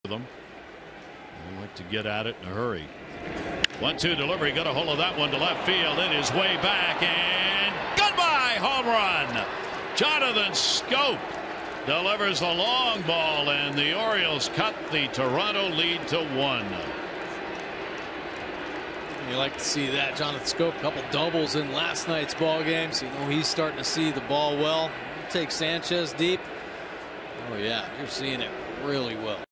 them. They like to get at it in a hurry. 1-2 delivery, got a hold of that one to left field. It is way back and goodbye, home run. Jonathan Schoop delivers the long ball, and the Orioles cut the Toronto lead to 1. You like to see that. Jonathan Schoop, a couple doubles in last night's ball game, so you know he's starting to see the ball well. Take Sanchez deep. Oh yeah, you're seeing it really well.